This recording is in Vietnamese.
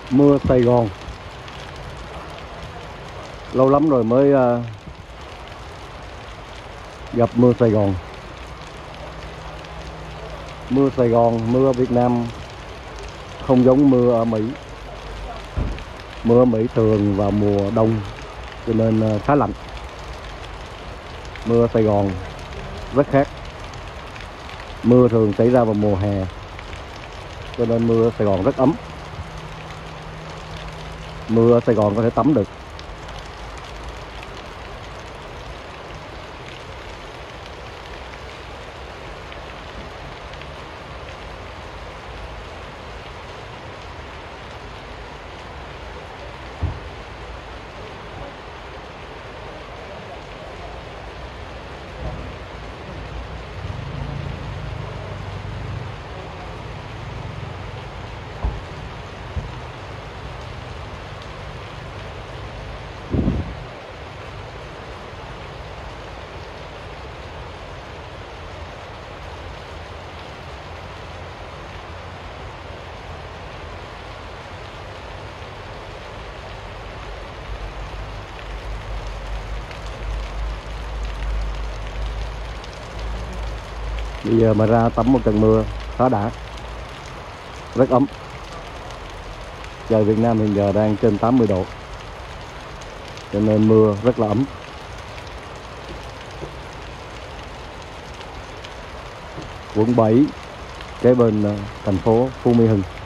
Mưa Sài Gòn. Lâu lắm rồi mới gặp mưa Sài Gòn. Mưa Sài Gòn, mưa ở Việt Nam không giống mưa ở Mỹ. Mưa ở Mỹ thường vào mùa đông cho nên khá lạnh. Mưa ở Sài Gòn rất khác. Mưa thường xảy ra vào mùa hè cho nên mưa ở Sài Gòn rất ấm. Mưa ở Sài Gòn có thể tắm được. Bây giờ mà ra tắm một trận mưa khá đã, rất ấm. Trời Việt Nam hiện giờ đang trên 80 độ cho nên mưa rất là ấm. Quận 7 kế bên thành phố Phú Mỹ Hưng.